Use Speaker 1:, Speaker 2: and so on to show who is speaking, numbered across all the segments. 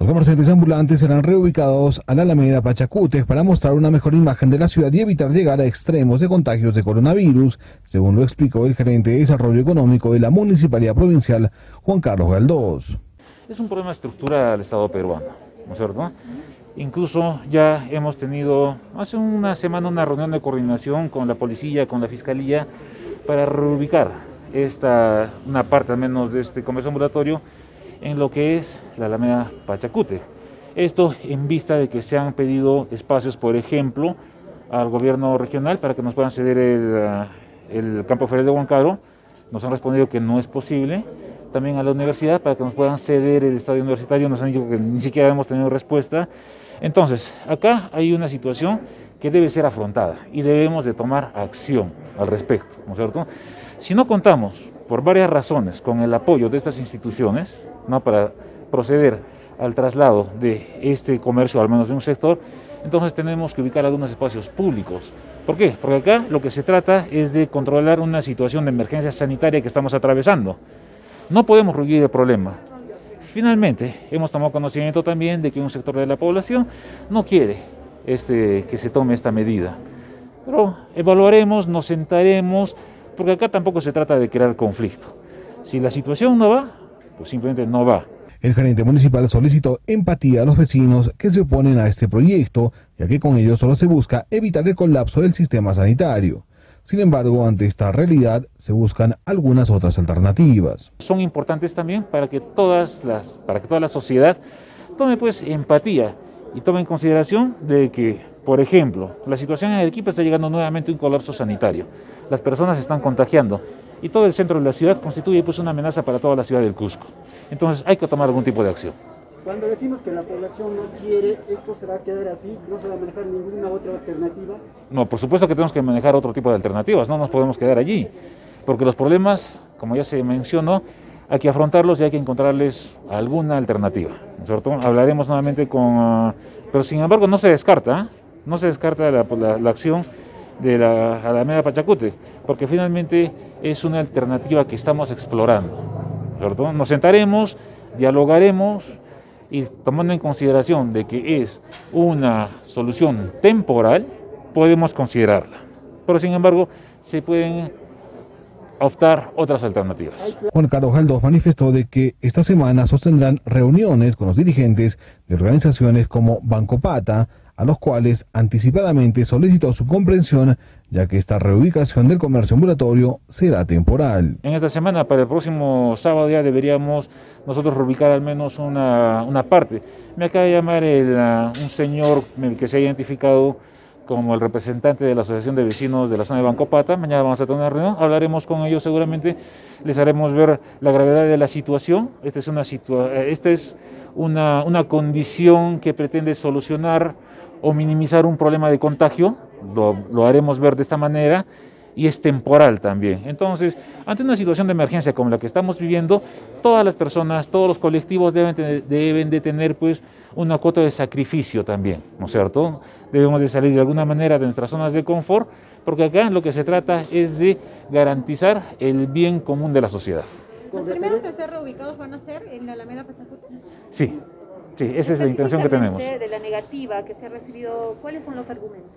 Speaker 1: comerciantes ambulantes serán reubicados a la Alameda Pachacútec para mostrar una mejor imagen de la ciudad y evitar llegar a extremos de contagios de coronavirus, según lo explicó el gerente de Desarrollo Económico de la Municipalidad Provincial, Juan Carlos Galdós.
Speaker 2: Es un problema estructural del Estado peruano, ¿no es cierto? Incluso ya hemos tenido hace una semana una reunión de coordinación con la policía, con la fiscalía, para reubicar una parte al menos de este comercio ambulatorio en lo que es la Alameda Pachacútec. Esto en vista de que se han pedido espacios, por ejemplo, al gobierno regional para que nos puedan ceder el campo ferial de Huancayo. Nos han respondido que no es posible. También a la universidad para que nos puedan ceder el estadio universitario, nos han dicho que ni siquiera hemos tenido respuesta. Entonces, acá hay una situación que debe ser afrontada y debemos de tomar acción al respecto, ¿no es cierto? Si no contamos, por varias razones, con el apoyo de estas instituciones, ¿no?, para proceder al traslado de este comercio, al menos de un sector, entonces tenemos que ubicar algunos espacios públicos. ¿Por qué? Porque acá lo que se trata es de controlar una situación de emergencia sanitaria que estamos atravesando. No podemos rehuir el problema. Finalmente, hemos tomado conocimiento también de que un sector de la población no quiere que se tome esta medida. Pero evaluaremos, nos sentaremos, porque acá tampoco se trata de crear conflicto. Si la situación no va, pues simplemente no va.
Speaker 1: El gerente municipal solicitó empatía a los vecinos que se oponen a este proyecto, ya que con ello solo se busca evitar el colapso del sistema sanitario. Sin embargo, ante esta realidad se buscan algunas otras alternativas.
Speaker 2: Son importantes también para que toda la sociedad tome pues empatía y tome en consideración de que, por ejemplo, la situación en Arequipa está llegando nuevamente a un colapso sanitario. Las personas se están contagiando y todo el centro de la ciudad constituye pues una amenaza para toda la ciudad del Cusco. Entonces hay que tomar algún tipo de acción.
Speaker 3: Cuando decimos que la población no quiere, ¿esto se va a quedar así? ¿No se va a manejar ninguna otra alternativa?
Speaker 2: No, por supuesto que tenemos que manejar otro tipo de alternativas, no nos podemos quedar allí, porque los problemas, como ya se mencionó, hay que afrontarlos y hay que encontrarles alguna alternativa, ¿no es cierto? Hablaremos nuevamente pero sin embargo no se descarta la acción de la Alameda Pachacútec, porque finalmente es una alternativa que estamos explorando, ¿cierto? Nos sentaremos, dialogaremos y tomando en consideración de que es una solución temporal, podemos considerarla. Pero sin embargo, se pueden optar otras alternativas.
Speaker 1: Juan Carlos Galdós manifestó de que esta semana sostendrán reuniones con los dirigentes de organizaciones como Banco Pata, a los cuales anticipadamente solicitó su comprensión, ya que esta reubicación del comercio ambulatorio será temporal.
Speaker 2: En esta semana, para el próximo sábado, ya deberíamos nosotros reubicar al menos una parte. Me acaba de llamar un señor que se ha identificado como el representante de la Asociación de Vecinos de la zona de Banco Pata. Mañana vamos a tener una reunión, hablaremos con ellos seguramente, les haremos ver la gravedad de la situación. Esta es una condición que pretende solucionar o minimizar un problema de contagio, lo haremos ver de esta manera, y es temporal también. Entonces, ante una situación de emergencia como la que estamos viviendo, todas las personas, todos los colectivos deben de tener pues una cuota de sacrificio también, ¿no es cierto? Debemos de salir de alguna manera de nuestras zonas de confort, porque acá lo que se trata es de garantizar el bien común de la sociedad.
Speaker 4: ¿Los primeros a ser reubicados van a ser en la Alameda Pachacútec?
Speaker 2: Sí. Sí, esa es la intención que tenemos.
Speaker 4: De la negativa que se ha recibido, ¿cuáles son los argumentos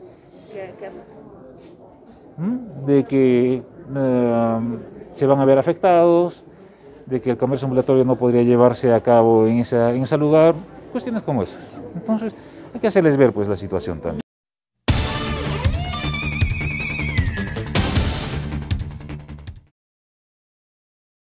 Speaker 2: de que se van a ver afectados, de que el comercio ambulatorio no podría llevarse a cabo en ese lugar, cuestiones como esas. Entonces hay que hacerles ver pues la situación también.